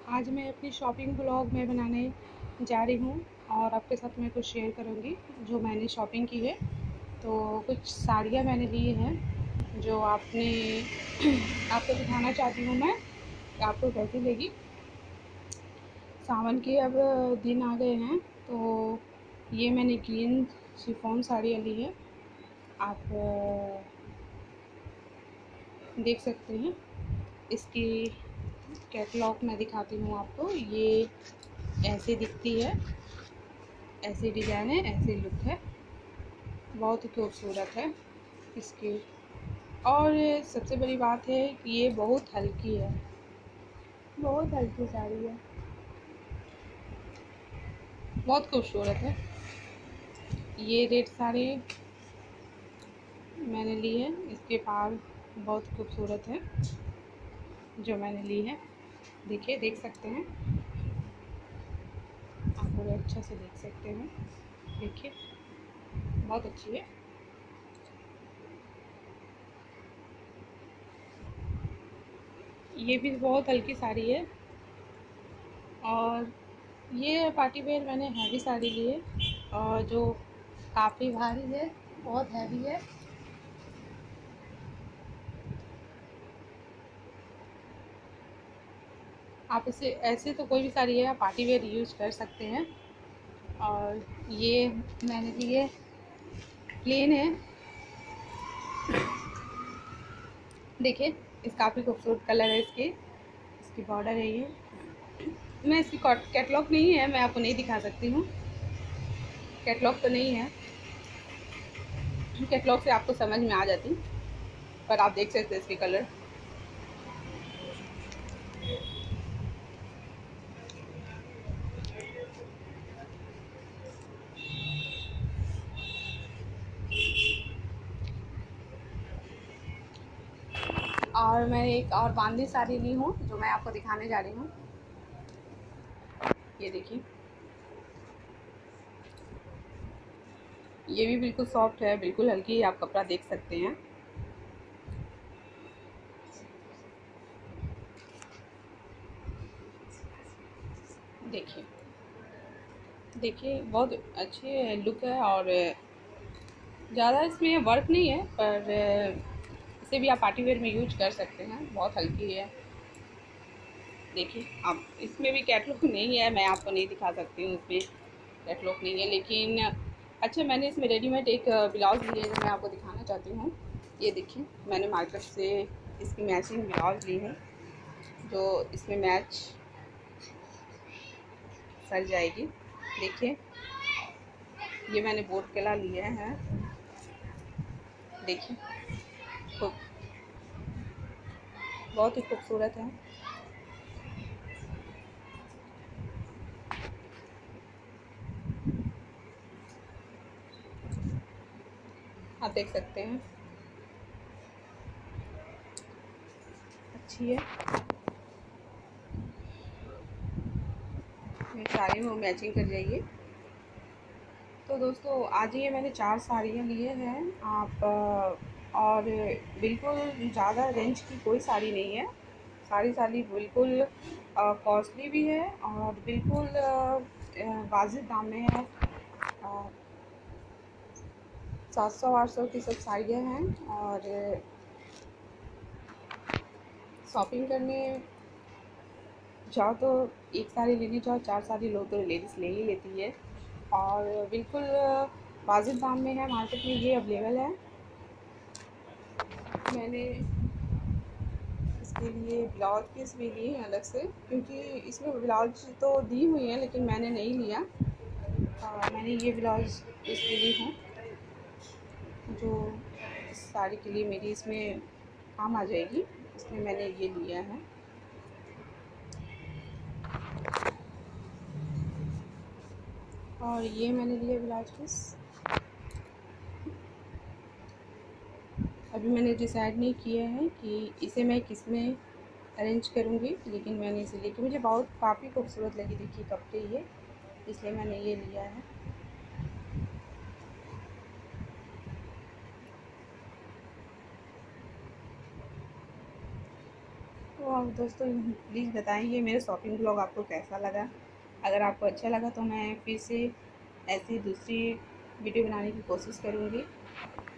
आज मैं अपनी शॉपिंग ब्लॉग में बनाने जा रही हूँ और आपके साथ मैं कुछ शेयर करूँगी जो मैंने शॉपिंग की है। तो कुछ साड़ियाँ मैंने ली हैं जो आपको दिखाना चाहती हूँ मैं कि आपको कैसी लगी। सावन के अब दिन आ गए हैं तो ये मैंने ग्रीन शिफॉन साड़ियाँ ली है। आप देख सकते हैं। इसकी कैटलॉग मैं दिखाती हूँ आपको। ये ऐसे दिखती है, ऐसे डिज़ाइन है, ऐसे लुक है, बहुत ही खूबसूरत है इसकी। और सबसे बड़ी बात है कि ये बहुत हल्की है, बहुत हल्की साड़ी है, बहुत खूबसूरत है। ये रेड साड़ी मैंने ली है, इसके पार बहुत खूबसूरत है जो मैंने ली है। देखिए, देख सकते हैं आप, पूरे अच्छा से देख सकते हैं। देखिए, बहुत अच्छी है। ये भी बहुत हल्की साड़ी है और ये पार्टी वेयर मैंने हैवी साड़ी ली है और जो काफ़ी भारी है, बहुत हैवी है। आप इसे ऐसे तो कोई भी साड़ी है आप पार्टी वेयर यूज़ कर सकते हैं। और ये मैंने लिए प्लेन है। देखिए, इस काफ़ी खूबसूरत कलर है इसकी बॉर्डर है ये। मैं इसकी कैटलॉग नहीं है, मैं आपको नहीं दिखा सकती हूँ, कैटलॉग तो नहीं है। कैटलॉग से आपको समझ में आ जाती, पर आप देख सकते हैं इसके कलर। और मैं एक और बांदी साड़ी ली हूँ जो मैं आपको दिखाने जा रही हूँ। ये देखिए, ये भी बिल्कुल सॉफ्ट है, बिल्कुल हल्की है, आप कपड़ा देख सकते हैं। देखिए देखिए, बहुत अच्छी लुक है और ज़्यादा इसमें वर्क नहीं है, पर इसे भी आप पार्टी वेयर में यूज कर सकते हैं, बहुत हल्की है। देखिए, आप इसमें भी कैटलॉग नहीं है, मैं आपको नहीं दिखा सकती हूँ, इसमें कैटलॉग नहीं है। लेकिन अच्छा, मैंने इसमें रेडीमेड एक ब्लाउज़ ली है जो मैं आपको दिखाना चाहती हूँ। ये देखिए, मैंने मार्केट से इसकी मैचिंग ब्लाउज़ ली है जो इसमें मैच कर जाएगी। देखिए, ये मैंने बोट केला लिए हैं। देखिए, खूब बहुत ही खूबसूरत है। आप देख सकते हैं, अच्छी है। ये साड़ी में मैचिंग कर जाइए। तो दोस्तों, आज ये मैंने 4 साड़ियाँ लिए हैं। आप और बिल्कुल ज़्यादा रेंज की कोई साड़ी नहीं है। सारी साड़ी बिल्कुल कॉस्टली भी है और बिल्कुल वाजिब दाम में है। 700-800 की सब साड़ियाँ हैं। और शॉपिंग करने जाओ तो एक साड़ी लेने जाओ, 4 साड़ी लो तो लेडीज़ ले ही लेती है। और बिल्कुल वाजिब दाम में है, मार्केट में ये अवेलेबल है। मैंने इसके लिए ब्लाउज पीस भी लिए हैं अलग से, क्योंकि इसमें ब्लाउज तो दी हुई है लेकिन मैंने नहीं लिया। मैंने ये ब्लाउज पीस भी ली हूँ जो इस साड़ी के लिए मेरी इसमें काम आ जाएगी, इसलिए मैंने ये लिया है। और ये मैंने लिया ब्लाउज पीस। अभी मैंने डिसाइड नहीं किया है कि इसे मैं किस में अरेंज करूँगी, लेकिन मैंने इसे लेके मुझे बहुत काफ़ी खूबसूरत लगी। देखिए कपड़े ये, इसलिए मैंने ये लिया है। तो और दोस्तों प्लीज़ बताइए मेरा शॉपिंग ब्लॉग आपको कैसा लगा। अगर आपको अच्छा लगा तो मैं फिर से ऐसी दूसरी वीडियो बनाने की कोशिश करूँगी।